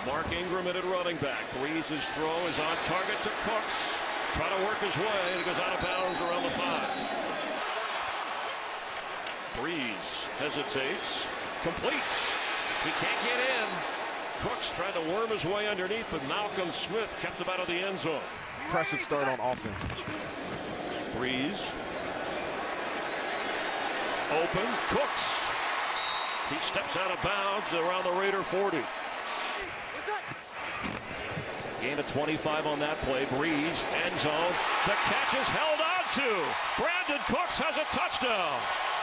Mark Ingram at running back. Breeze's throw is on target to Cooks. Trying to work his way, and it goes out of bounds around the 5. Breeze hesitates, completes. He can't get in. Cooks tried to worm his way underneath, but Malcolm Smith kept him out of the end zone. Impressive start on offense. Breeze. Open. Cooks. He steps out of bounds around the Raider 40. Gain of 25 on that play. Breeze, end zone. The catch is held on to. Brandin Cooks has a touchdown.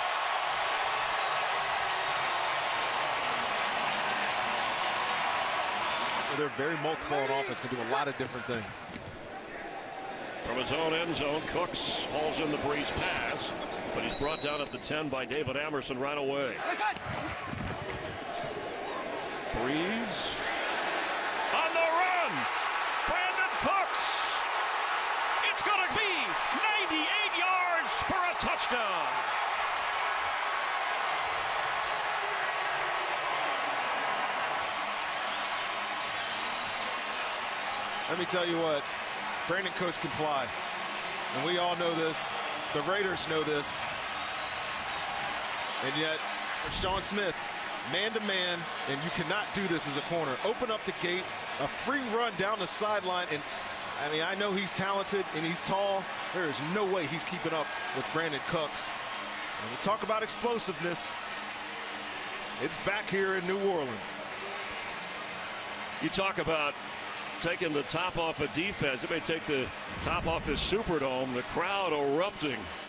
They're very multiple on offense, can do a lot of different things. From his own end zone, Cooks hauls in the Breeze pass, but he's brought down at the 10 by David Amerson right away. Breeze on the run. Brandin Cooks. It's going to be 98 yards for a touchdown. Let me tell you what, Brandin Cooks can fly. And we all know this. The Raiders know this. And yet, Sean Smith, man-to-man, and you cannot do this as a corner. Open up the gate, a free run down the sideline, and I mean, I know he's talented and he's tall. There is no way he's keeping up with Brandin Cooks. And we talk about explosiveness. It's back here in New Orleans. You talk about taking the top off of defense. It may take the top off this Superdome. The crowd erupting